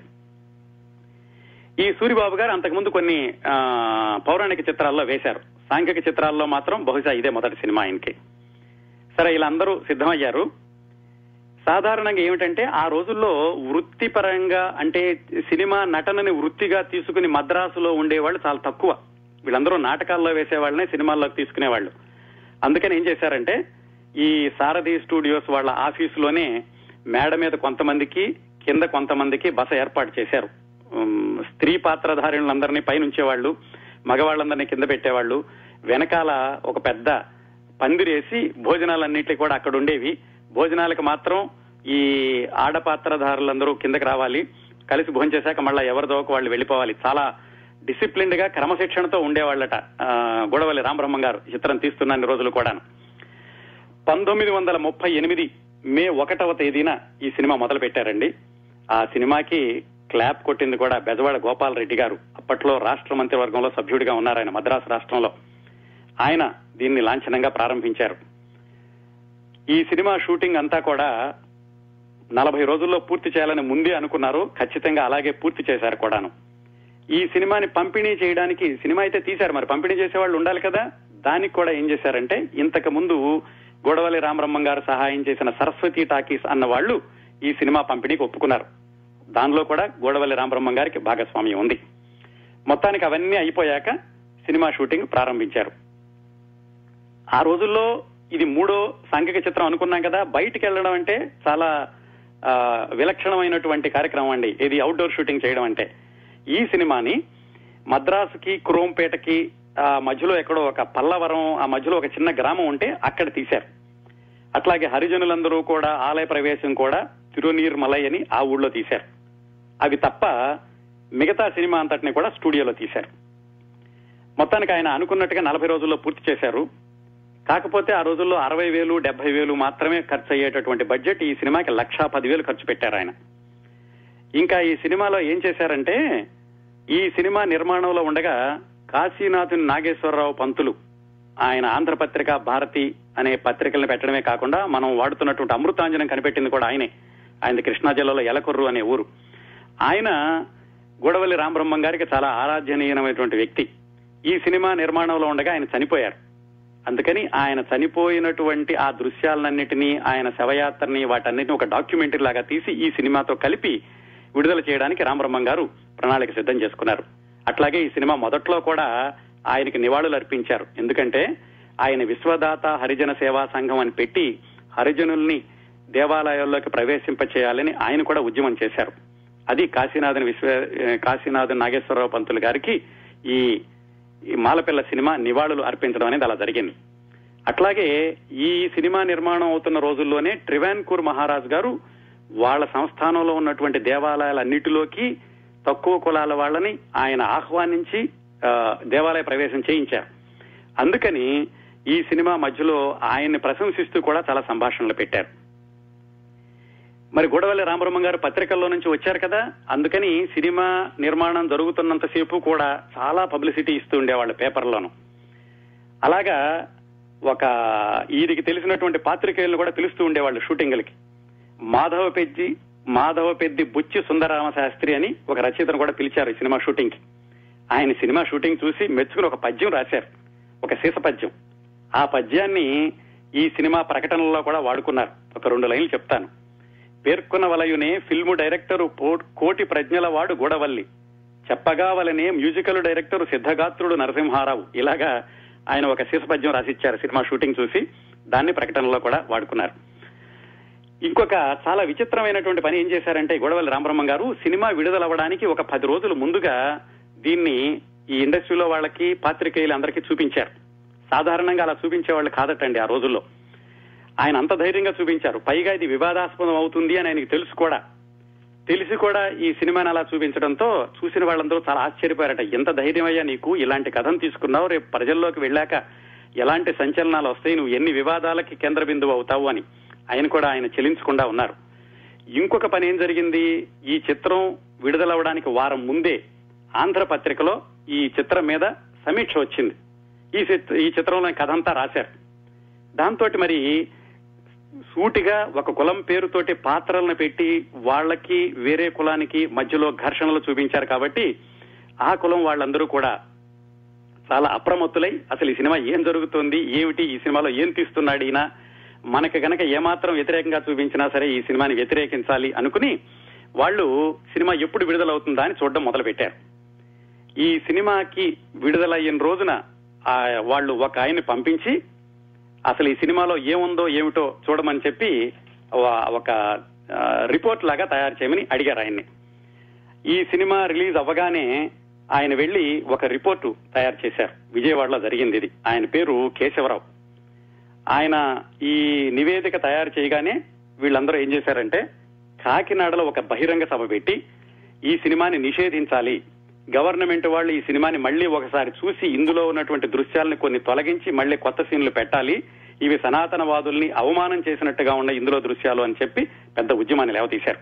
ఈ సూరిబాబు గారు అంతకుముందు కొన్ని పౌరాణిక చిత్రాల్లో వేశారు, సాంఘిక చిత్రాల్లో మాత్రం బహుశా ఇదే మొదటి సినిమా ఆయనకి. సరే, ఇలా అందరూ సిద్ధమయ్యారు. సాధారణంగా ఏమిటంటే ఆ రోజుల్లో వృత్తిపరంగా అంటే సినిమా నటనని వృత్తిగా తీసుకుని మద్రాసులో ఉండేవాళ్ళు చాలా తక్కువ. వీళ్ళందరూ నాటకాల్లో వేసేవాళ్ళనే సినిమాల్లోకి తీసుకునేవాళ్ళు. అందుకని ఏం చేశారంటే ఈ సారథి స్టూడియోస్ వాళ్ళ ఆఫీసులోనే మేడ మీద కొంతమందికి, కింద కొంతమందికి బస ఏర్పాటు చేశారు. స్త్రీ పాత్రధారులందరినీ పైనుంచేవాళ్ళు, మగవాళ్ళందరినీ కింద పెట్టేవాళ్ళు. వెనకాల ఒక పెద్ద పందిరేసి భోజనాలన్నింటినీ కూడా అక్కడ ఉండేవి. భోజనాలకు మాత్రం ఈ ఆడపాత్రధారులందరూ కిందకి రావాలి, కలిసి భోంచేశాక మళ్ళా ఎవరిదోక వాళ్ళు వెళ్ళిపోవాలి. చాలా డిసిప్లిన్డ్ గా క్రమశిక్షణతో ఉండేవాళ్ళట గొడవల్లి రామబ్రహ్మం గారు చిత్రం తీస్తున్న రోజులు కూడా. పంతొమ్మిది వందల ముప్పై ఎనిమిది మే ఒకటవ తేదీన ఈ సినిమా మొదలు పెట్టారండి. ఆ సినిమాకి క్లాప్ కొట్టింది కూడా బెజవాడ గోపాలరెడ్డి గారు. అప్పట్లో రాష్ట్ర మంత్రివర్గంలో సభ్యుడిగా ఉన్నారు ఆయన, మద్రాసు రాష్ట్రంలో. ఆయన దీన్ని లాంఛనంగా ప్రారంభించారు. ఈ సినిమా షూటింగ్ అంతా కూడా నలభై రోజుల్లో పూర్తి చేయాలని ముందే అనుకున్నారు. ఖచ్చితంగా అలాగే పూర్తి చేశారు కూడాను. ఈ సినిమాని పంపిణీ చేయడానికి, సినిమా అయితే తీశారు, మరి పంపిణీ చేసేవాళ్ళు ఉండాలి కదా. దానికి కూడా ఏం చేశారంటే ఇంతకు ముందు గొడవల్లి రామబ్రహ్మం గారు సహాయం చేసిన సరస్వతి టాకీస్ అన్న వాళ్ళు ఈ సినిమా పంపిణీకి ఒప్పుకున్నారు. దానిలో కూడా గొడవల్లి రామబ్రహ్మం గారికి భాగస్వామ్యం ఉంది. మొత్తానికి అవన్నీ అయిపోయాక సినిమా షూటింగ్ ప్రారంభించారు. ఆ రోజుల్లో ఇది మూడో సాంఘిక చిత్రం అనుకున్నాం కదా. బయటికి వెళ్ళడం అంటే చాలా విలక్షణమైనటువంటి కార్యక్రమం అండి, ఇది అవుట్డోర్ షూటింగ్ చేయడం అంటే. ఈ సినిమాని మద్రాసుకి క్రోంపేటకి ఆ మధ్యలో ఎక్కడో ఒక పల్లవరం, ఆ మధ్యలో ఒక చిన్న గ్రామం ఉంటే అక్కడ తీశారు. అట్లాగే హరిజనులందరూ కూడా ఆలయ ప్రవేశం కూడా తిరునీర్మలై అని ఆ ఊళ్ళో తీశారు. అవి తప్ప మిగతా సినిమా అంతటిని కూడా స్టూడియోలో తీశారు. మొత్తానికి ఆయన అనుకున్నట్టుగా నలభై రోజుల్లో పూర్తి చేశారు. కాకపోతే ఆ రోజుల్లో అరవై వేలు డెబ్బై వేలు మాత్రమే ఖర్చు అయ్యేటటువంటి బడ్జెట్ ఈ సినిమాకి లక్షా పదివేలు ఖర్చు పెట్టారు ఆయన. ఇంకా ఈ సినిమాలో ఏం చేశారంటే ఈ సినిమా నిర్మాణంలో ఉండగా కాశీనాథుని నాగేశ్వరరావు పంతులు, ఆయన ఆంధ్రపత్రిక, భారతి అనే పత్రికలను పెట్టడమే కాకుండా మనం వాడుతున్నటువంటి అమృతాంజనం కనిపెట్టింది కూడా ఆయనే. ఆయన కృష్ణా జిల్లాలో ఎలకొర్రు అనే ఊరు. ఆయన గొడవల్లి రామబ్రహ్మం గారికి చాలా ఆరాధ్యనీయమైనటువంటి వ్యక్తి. ఈ సినిమా నిర్మాణంలో ఉండగా ఆయన చనిపోయారు. అందుకని ఆయన చనిపోయినటువంటి ఆ దృశ్యాలన్నింటినీ, ఆయన శవయాత్రని, వాటన్నిటిని ఒక డాక్యుమెంటరీ లాగా తీసి ఈ సినిమాతో కలిపి విడుదల చేయడానికి రామబ్రహ్మం గారు ప్రణాళిక సిద్ధం చేసుకున్నారు. అట్లాగే ఈ సినిమా మొదట్లో కూడా ఆయనకి నివాళులు అర్పించారు. ఎందుకంటే ఆయన విశ్వదాత హరిజన సేవా సంఘం అని పెట్టి హరిజనుల్ని దేవాలయాల్లోకి ప్రవేశింపచేయాలని ఆయన కూడా ఉద్యమం చేశారు. అది కాశీనాథన్ విశ్వ కాశీనాథన్ నాగేశ్వరరావు పంతులు గారికి ఈ మాలపిల్ల సినిమా నివాళులు అర్పించడం అనేది అలా జరిగింది. అట్లాగే ఈ సినిమా నిర్మాణం అవుతున్న రోజుల్లోనే ట్రివాన్కూర్ మహారాజ్ గారు వాళ్ళ సంస్థానంలో ఉన్నటువంటి దేవాలయాలన్నిటిలోకి తక్కువ కులాల వాళ్ళని ఆయన ఆహ్వానించి దేవాలయ ప్రవేశం చేయించారు. అందుకని ఈ సినిమా మధ్యలో ఆయన్ని ప్రశంసిస్తూ కూడా చాలా సంభాషణలు పెట్టారు. మరి గొడవల్లి రామబ్రహ్మం గారు పత్రికల్లో నుంచి వచ్చారు కదా, అందుకని సినిమా నిర్మాణం జరుగుతున్నంతసేపు కూడా చాలా పబ్లిసిటీ ఇస్తూ ఉండేవాళ్ళు పేపర్లోను. అలాగా ఒక ఈయనకి తెలిసినటువంటి పాత్రికేయులను కూడా పిలుస్తూ ఉండేవాళ్ళు షూటింగ్లకి. మాధవ పెద్ది మాధవ పెద్ది బుచ్చి సుందరరామ శాస్త్రి అని ఒక రచయితను కూడా పిలిచారు ఈ సినిమా షూటింగ్ కి. ఆయన సినిమా షూటింగ్ చూసి మెచ్చుకుని ఒక పద్యం రాశారు, ఒక సీస పద్యం. ఆ పద్యాన్ని ఈ సినిమా ప్రకటనలో కూడా వాడుకున్నారు. ఒక రెండు లైన్లు చెప్తాను. పేర్కొన్న వలయునే ఫిల్ము డైరెక్టరు కోటి ప్రజ్ఞల వాడు గొడవల్లి, చెప్పగా వలనే మ్యూజికల్ డైరెక్టరు సిద్ధగాత్రుడు నరసింహారావు. ఇలాగా ఆయన ఒక సీస పద్యం రాసిచ్చారు సినిమా షూటింగ్ చూసి. దాన్ని ప్రకటనలో కూడా వాడుకున్నారు. ఇంకొక చాలా విచిత్రమైనటువంటి పని ఏం చేశారంటే గొడవల్లి రామబ్రహ్మం గారు సినిమా విడుదలవ్వడానికి ఒక పది రోజులు ముందుగా దీన్ని ఈ ఇండస్ట్రీలో వాళ్ళకి, పాత్రికేయులు అందరికీ చూపించారు. సాధారణంగా అలా చూపించే వాళ్ళు కాదటండి ఆ రోజుల్లో. ఆయన అంత ధైర్యంగా చూపించారు. పైగా ఇది వివాదాస్పదం అవుతుంది అని ఆయనకి తెలుసు కూడా తెలిసి కూడా ఈ సినిమాని అలా చూపించడంతో చూసిన వాళ్ళందరూ చాలా ఆశ్చర్యపోయారట. ఎంత ధైర్యం అయ్యా నీకు, ఇలాంటి కథను తీసుకున్నావు, రేపు ప్రజల్లోకి వెళ్ళాక ఎలాంటి సంచలనాలు వస్తాయి, నువ్వు ఎన్ని వివాదాలకి కేంద్ర బిందువు అవుతావు అని ఆయన కూడా ఆయన చెలించకుండా ఉన్నారు. ఇంకొక పని ఏం జరిగింది, ఈ చిత్రం విడుదలవడానికి వారం ముందే ఆంధ్రపత్రికలో ఈ చిత్రం మీద సమీక్ష వచ్చింది. ఈ ఈ చిత్రంలో కథ అంతా రాశారు. దాంతో మరి సూటిగా ఒక కులం పేరుతోటి పాత్రలను పెట్టి వాళ్ళకి వేరే కులానికి మధ్యలో ఘర్షణలు చూపించారు. కాబట్టి ఆ కులం వాళ్ళందరూ కూడా చాలా అప్రమత్తులై అసలు ఈ సినిమా ఏం జరుగుతుంది, ఏమిటి, ఈ సినిమాలో ఏం తీస్తున్నాడు ఈయన, మనకి గనక ఏమాత్రం వ్యతిరేకంగా చూపించినా సరే ఈ సినిమాని వ్యతిరేకించాలి అనుకుని వాళ్ళు సినిమా ఎప్పుడు విడుదలవుతుందా అని చూడడం మొదలు పెట్టారు. ఈ సినిమాకి విడుదలయ్యిన రోజున వాళ్ళు ఒక ఆయన్ని పంపించి అసలు ఈ సినిమాలో ఏముందో ఏమిటో చూడమని చెప్పి ఒక రిపోర్ట్ లాగా తయారు చేయమని అడిగారు ఆయన్ని. ఈ సినిమా రిలీజ్ అవ్వగానే ఆయన వెళ్లి ఒక రిపోర్టు తయారు చేశారు. విజయవాడలో జరిగింది ఇది. ఆయన పేరు కేశవరావు. ఆయన ఈ నివేదిక తయారు చేయగానే వీళ్ళందరూ ఏం చేశారంటే కాకినాడలో ఒక బహిరంగ సభ పెట్టి ఈ సినిమాని నిషేధించాలి, గవర్నమెంట్ వాళ్ళు ఈ సినిమాని మళ్లీ ఒకసారి చూసి ఇందులో ఉన్నటువంటి దృశ్యాలను కొన్ని తొలగించి మళ్లీ కొత్త సీన్లు పెట్టాలి, ఇవి సనాతనవాదుల్ని అవమానం చేసినట్టుగా ఉన్న ఇందులో దృశ్యాలు అని చెప్పి పెద్ద ఉద్యమాన్ని లేవతీశారు.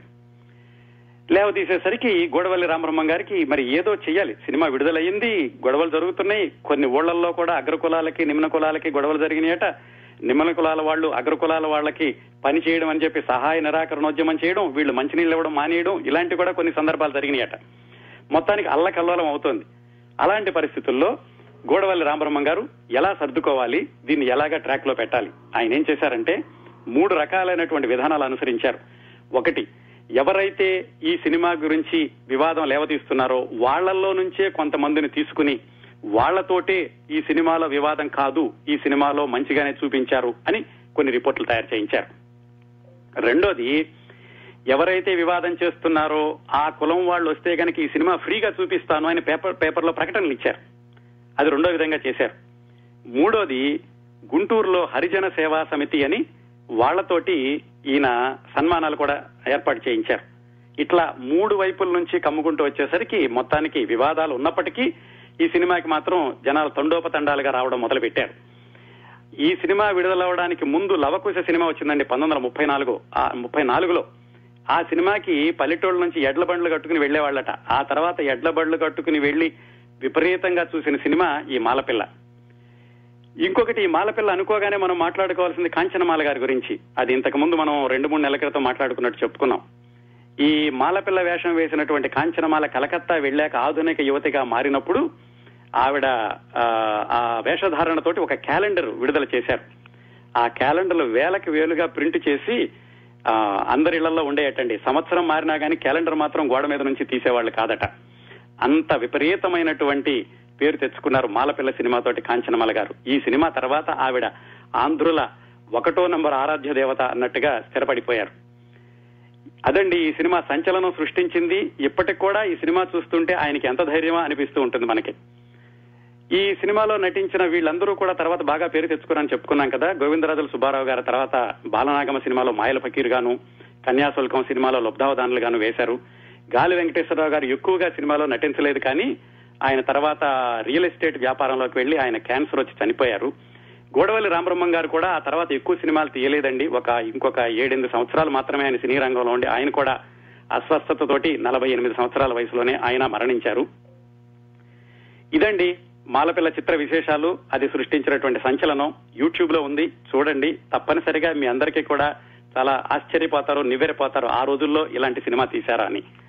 లేవతీసేసరికి గోడవల్లి రామబ్రహ్మం గారికి మరి ఏదో చెయ్యాలి, సినిమా విడుదలయ్యింది, గొడవలు జరుగుతున్నాయి, కొన్ని ఊళ్లలో కూడా అగ్రకులాలకి నిమ్న కులాలకి గొడవలు జరిగినాయట, నిమ్న కులాల వాళ్ళు అగ్రకులాల వాళ్ళకి పని చేయడం అని చెప్పి సహాయ నిరాకరణోద్యమం చేయడం, వీళ్ళు మంచినీళ్ళు ఇవ్వడం మానేయడం, ఇలాంటి కూడా కొన్ని సందర్భాలు జరిగినాయట. మొత్తానికి అల్లకల్లోలం అవుతోంది. అలాంటి పరిస్థితుల్లో గోడవల్లి రామబ్రహ్మం గారు ఎలా సర్దుకోవాలి, దీన్ని ఎలాగా ట్రాక్ లో పెట్టాలి, ఆయన ఏం చేశారంటే మూడు రకాలైనటువంటి విధానాలు అనుసరించారు. ఒకటి, ఎవరైతే ఈ సినిమా గురించి వివాదం లేవతీస్తున్నారో వాళ్లలో నుంచే కొంతమందిని తీసుకుని వాళ్లతోటే ఈ సినిమాలో వివాదం కాదు, ఈ సినిమాలో మంచిగానే చూపించారు అని కొన్ని రిపోర్టులు తయారు చేయించారు. రెండోది, ఎవరైతే వివాదం చేస్తున్నారో ఆ కులం వాళ్ళు వస్తే గనక ఈ సినిమా ఫ్రీగా చూపిస్తాను అని పేపర్ పేపర్లో ప్రకటనలు ఇచ్చారు. అది రెండో విధంగా చేశారు. మూడోది, గుంటూరులో హరిజన సేవా సమితి అని వాళ్లతోటి ఈయన సన్మానాలు కూడా ఏర్పాటు చేయించారు. ఇట్లా మూడు వైపుల నుంచి కమ్ముకుంటూ వచ్చేసరికి మొత్తానికి వివాదాలు ఉన్నప్పటికీ ఈ సినిమాకి మాత్రం జనాలు తండోపతండాలుగా రావడం మొదలు పెట్టారు. ఈ సినిమా విడుదలవడానికి ముందు లవకుశ సినిమా వచ్చిందండి పంతొమ్మిది వందల ముప్పై నాలుగు ముప్పై నాలుగులో ఆ సినిమాకి పల్లెటూళ్ళ నుంచి ఎడ్ల బండ్లు కట్టుకుని వెళ్లేవాళ్లట. ఆ తర్వాత ఎడ్ల బండ్లు కట్టుకుని వెళ్లి విపరీతంగా చూసిన సినిమా ఈ మాలపిల్ల. ఇంకొకటి, ఈ మాలపిల్ల అనుకోగానే మనం మాట్లాడుకోవాల్సింది కాంచనమాల గారి గురించి. అది ఇంతకు ముందు మనం రెండు మూడు నెలల క్రితం మాట్లాడుకున్నట్టు చెప్పుకున్నాం. ఈ మాలపిల్ల వేషం వేసినటువంటి కాంచనమాల కలకత్తా వెళ్లాక ఆధునిక యువతిగా మారినప్పుడు ఆవిడ ఆ వేషధారణతోటి ఒక క్యాలెండర్ విడుదల చేశారు. ఆ క్యాలెండర్లు వేలకు వేలుగా ప్రింట్ చేసి అందరి ఇళ్లలో ఉండేటండి. సంవత్సరం మారినా కానీ క్యాలెండర్ మాత్రం గోడ మీద నుంచి తీసేవాళ్లు కాదట. అంత విపరీతమైనటువంటి పేరు తెచ్చుకున్నారు మాలపిల్ల సినిమాతోటి కాంచనమాల గారు. ఈ సినిమా తర్వాత ఆవిడ ఆంధ్రుల ఒకటో నంబర్ ఆరాధ్య దేవత అన్నట్టుగా స్థిరపడిపోయారు. అదండి ఈ సినిమా సంచలనం సృష్టించింది. ఇప్పటికి కూడా ఈ సినిమా చూస్తుంటే ఆయనకి ఎంత ధైర్యమా అనిపిస్తూ ఉంటుంది మనకి. ఈ సినిమాలో నటించిన వీళ్ళందరూ కూడా తర్వాత బాగా పేరు తెచ్చుకున్నారని చెప్పుకున్నాం కదా. గోవిందరాజుల సుబ్బారావు గారి తర్వాత బాలనాగమ సినిమాలో మాయల ఫకీర్ గాను, కన్యాశుల్కం సినిమాలో లబ్ధావధానులు గాను వేశారు. గాలి వెంకటేశ్వరరావు గారు ఎక్కువగా సినిమాలో నటించలేదు, కానీ ఆయన తర్వాత రియల్ ఎస్టేట్ వ్యాపారంలోకి వెళ్లి ఆయన క్యాన్సర్ వచ్చి చనిపోయారు. గోడవల్లి రామబ్రహ్మం గారు కూడా ఆ తర్వాత ఎక్కువ సినిమాలు తీయలేదండి. ఒక ఇంకొక ఏడెనిమిది సంవత్సరాలు మాత్రమే ఆయన సినీ రంగంలో ఉండి ఆయన కూడా అస్వస్థతతోటి నలభై ఎనిమిది సంవత్సరాల వయసులోనే ఆయన మరణించారు. ఇదండి మాలపిల్ల చిత్ర విశేషాలు. అది సృష్టించినటువంటి సంచలనం యూట్యూబ్ లో ఉంది, చూడండి. తప్పనిసరిగా మీ అందరికీ కూడా చాలా ఆశ్చర్యపోతారు, నివ్వెరపోతారు, ఆ రోజుల్లో ఇలాంటి సినిమా తీశారా అని.